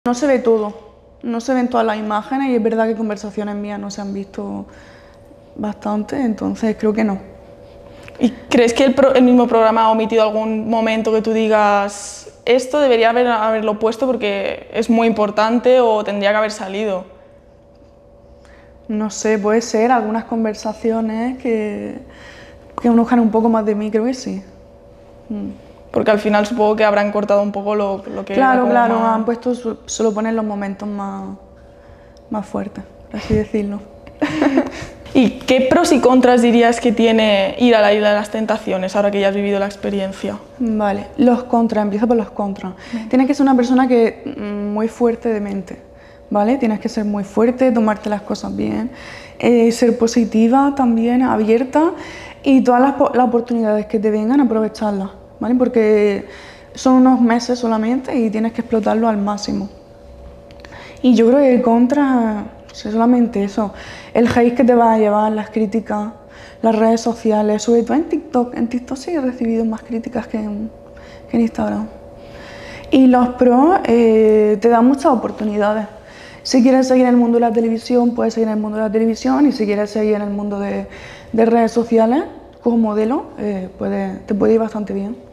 No se ve todo, no se ven todas las imágenes y es verdad que conversaciones mías no se han visto bastante, entonces creo que no. ¿Y crees que el mismo programa ha omitido algún momento que tú digas esto debería haberlo puesto porque es muy importante o tendría que haber salido? No sé, puede ser algunas conversaciones que conozcan un poco más de mí, creo que sí. Porque al final supongo que habrán cortado un poco lo que era Claro, como claro, más... han puesto, solo ponen los momentos más fuertes, por así decirlo. ¿Y qué pros y contras dirías que tiene ir a la Isla de las Tentaciones ahora que ya has vivido la experiencia? Vale, los contras, empiezo por los contras. Tienes que ser una persona muy fuerte de mente, ¿vale? Tienes que ser muy fuerte, tomarte las cosas bien, ser positiva también, abierta y todas las oportunidades que te vengan, aprovecharlas, ¿vale? Porque son unos meses solamente y tienes que explotarlo al máximo. Y yo creo que el contra es solamente eso, el hate que te va a llevar, las críticas, las redes sociales, sobre todo en TikTok. En TikTok sí he recibido más críticas que en Instagram. Y los pros te dan muchas oportunidades. Si quieres seguir en el mundo de la televisión, puedes seguir en el mundo de la televisión, y si quieres seguir en el mundo de redes sociales como modelo, te puede ir bastante bien.